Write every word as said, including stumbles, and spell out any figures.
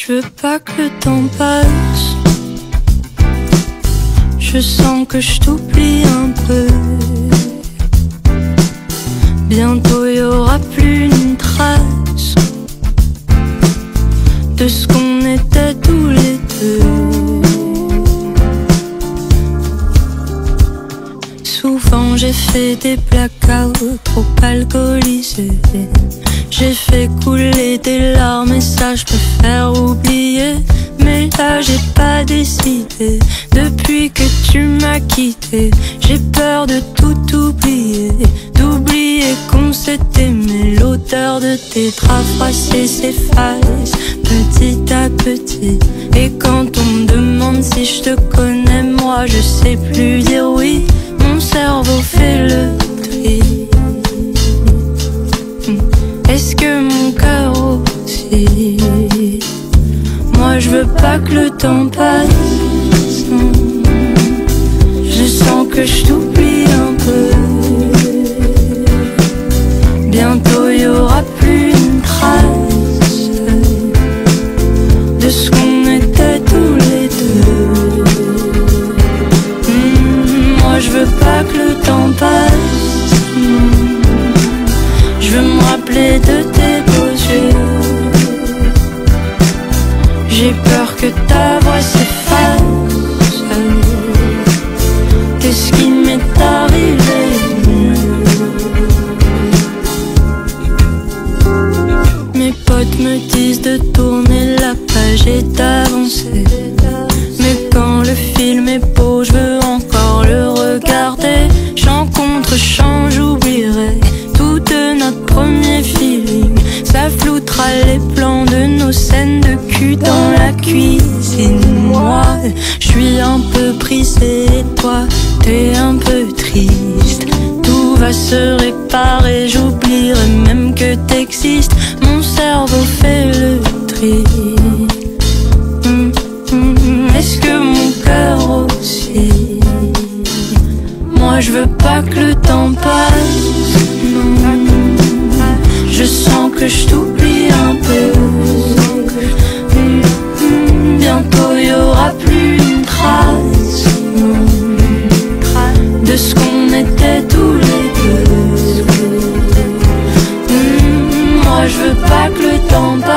Je veux pas que le temps passe. Je sens que je t'oublie un peu. Bientôt y aura plus une trace de ce qu'on était tous les deux. Souvent j'ai fait des blackouts trop alcoolisés. J'ai fait couler des larmes et ça je peux faire oublier. Mais là j'ai pas décidé. Depuis que tu m'as quitté, j'ai peur de tout oublier. D'oublier qu'on s'est aimé. L'odeur de tes draps froissés s'efface petit à petit. Et quand on me demande si je te connais, moi je sais plus dire oui. Mon cerveau fait le tri. Est-ce que mon cœur aussi? Moi je veux pas que le temps passe, non. Je sens que je t'oublie un peu. Bientôt y aura plus une trace de ce qu'on était tous les deux. mmh, Moi je veux pas que le temps passe, non. Je veux me rappeler de tes beaux yeux. J'ai peur que ta voix s'efface. Qu'est-ce qui m'est arrivé? Mes potes me disent de tourner la page et d'avancer. Mais quand le film est beau, je veux encore le regarder. Chant contre chant, j'oublierai tout de notre premier feeling. Ça floutera les plans de nos scènes de cul dans la cuisine. Moi, je suis un peu brisé et toi, t'es un peu triste. Tout va se réparer, j'oublierai même que t'existes. Mon cerveau fait le tri. Mmh, mmh, est-ce que mon cœur aussi? Moi je veux pas que le temps passe, non. Je sens que je t'oublie un peu. mmh, mmh, Bientôt y aura plus une trace, non, de ce qu'on était tous les deux. mmh, Moi je veux pas que le temps passe.